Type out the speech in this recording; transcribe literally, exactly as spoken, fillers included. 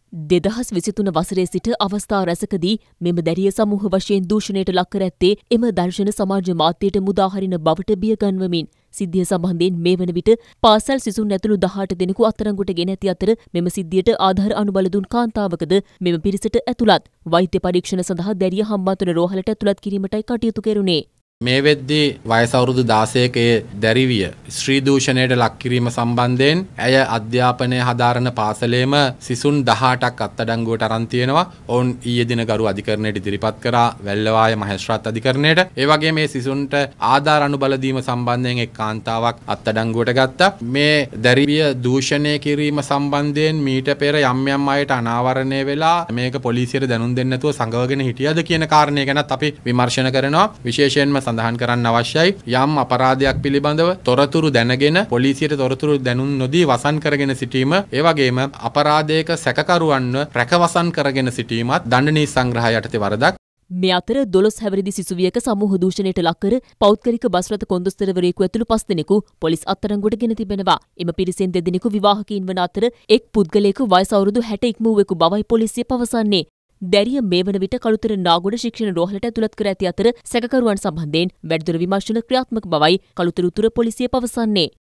දෙදහස් විසිතුන වසරේ සිට අවස්ථා රැසකදී මෙම දැරිය සමූහ වශයෙන් දූෂණයට ලක් කර ඇත්තේ එම දර්ශන සමාජ මාධ්‍යයට මුදාහරින බවට බියගන්වමින් සිද්ධිය සම්බන්ධයෙන් මේ වන විට පාසල් සිසුන් ඇතුළු දහඅට දෙනෙකු අත්අඩංගුවට ගෙන ඇති අතර මෙම සිද්ධියට ආධාර අනුබල දුන් කාන්තාවකද මෙම පිරිසට ඇතුළත්. වෛද්‍ය පරීක්ෂණ සඳහා දැරිය හම්බන්තොට රෝහලට ඇතුළත් කිරීමටයි කටයුතු කෙරුණේ. මේ වෙද්දී වයස අවුරුදු දාසයක ඒ දැරිවිය ස්ත්‍රී දූෂණයට ලක් කිරීම සම්බන්ධයෙන් ඇය අධ්‍යාපනය හදාරන පාසලේම සිසුන් දහඅටක් අත්අඩංගුවට අරන් තියෙනවා. ඔවුන් ඊයේ දින ගරු අධිකරණයට ඉදිරිපත් කරා වැල්ලවාය මහේස්ත්‍රාත් අධිකරණයට. ඒ වගේම මේ සිසුන්ට ආධාර අනුබල දීම සම්බන්ධයෙන් එක් කාන්තාවක් අත්අඩංගුවට ගත්තා. මේ දැරිවිය දූෂණය කිරීම සම්බන්ධයෙන් මීට පෙර යම් යම් අයට අනාවරණය වෙලා මේක පොලිසියට දැනුම් දෙන්න නැතුව සංගවගෙන හිටියද කියන කාරණය ගැනත් අපි විමර්ශන කරනවා. විශේෂයෙන්ම සඳහන් කරන්න අවශ්‍යයි යම් අපරාධයක් පිළිබඳව තොරතුරු දැනගෙන පොලිසියට තොරතුරු දැනුම් නොදී වසන් කරගෙන සිටීම, ඒ වගේම අපරාධයක සැකකරුවන්ව රැකවසන් කරගෙන සිටීමත් දණ්ඩනීති සංග්‍රහය යටතේ වරදක්. මේ අතර දොළොස් හැවිරිදි සිසුවියක සමූහ දූෂණයට ලක් කර පෞද්ගලික බස් රථ කොන්දොස්තරවරයෙකු ඇතුළු පස් දෙනෙකු පොලිස් අත්අඩංගුවට ගෙන තිබෙනවා. එම පිරිසෙන් දෙදෙනෙකු විවාහකයින් වන අතර එක් පුද්ගලයෙකු වයස අවුරුදු හැට ඉක්මූවෙකු බවයි පොලිසිය පවසන්නේ. දැරිය මේ වන විට කළුතර නාගොඩ ශික්ෂණ රෝහලට ඇතුළත් කර ඇති අතර සැකකරුවන් සම්බන්ධයෙන් වැඩිදුර විමර්ශන ක්‍රියාත්මක බවයි කළුතර උතුර පොලිසිය පවසන්නේ.